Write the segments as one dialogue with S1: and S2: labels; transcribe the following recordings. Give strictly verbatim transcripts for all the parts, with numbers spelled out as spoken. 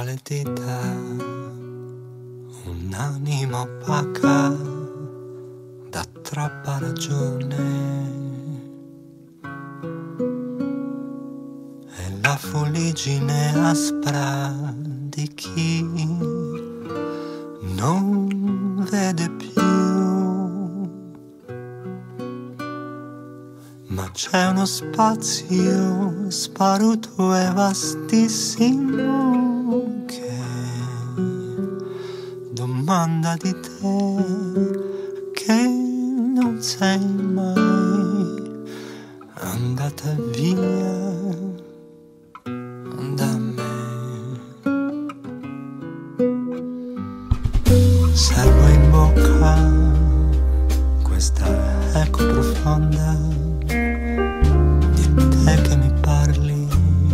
S1: le dita, un'anima opaca da troppa ragione, e la fuliggine aspra di chi non vede più. Ma c'è uno spazio sparuto e vastissimo che domanda di te, che non sei mai andata via da me. Servo in bocca questa eco profonda di te che mi parli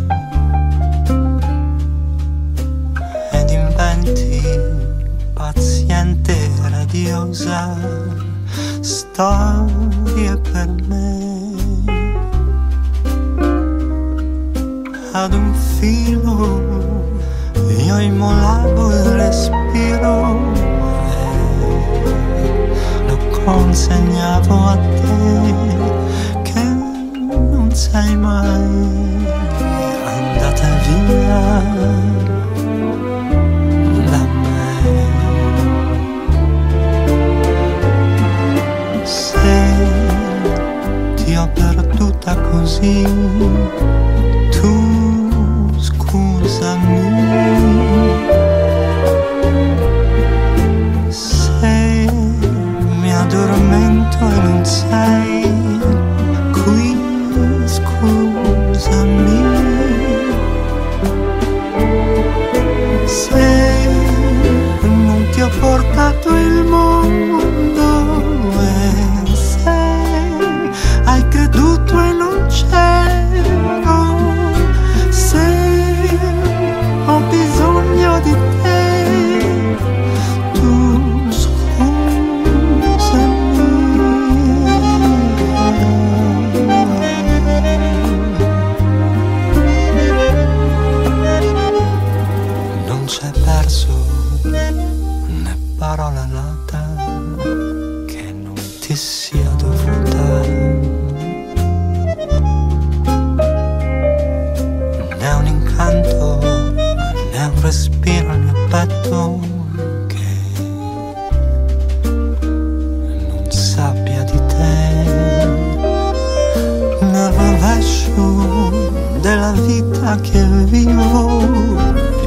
S1: ed inventi paziente e radiosa storie per me. Ad un filo io immolavo il respiro e lo consegnavo a te, che non sei mai andata via da me. Se ti ho perduta così, tu scusami. Se mi addormento e non sei qui, scusami. Se non ti ho portato il mondo e se hai creduto e non c'ero, se ho bisogno di te, tu non c'è verso né parola nata che non ti sia dovuta, né un incanto né un respiro al mio petto che non sappia di te, nel rovescio della vita che vivo.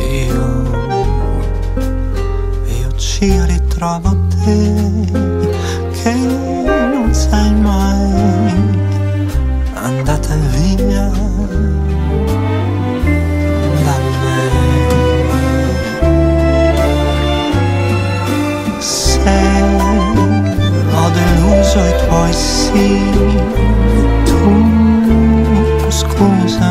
S1: Ci ritrovo te, che non sei mai andata via da me. Se ho deluso i tuoi sì, tu scusa.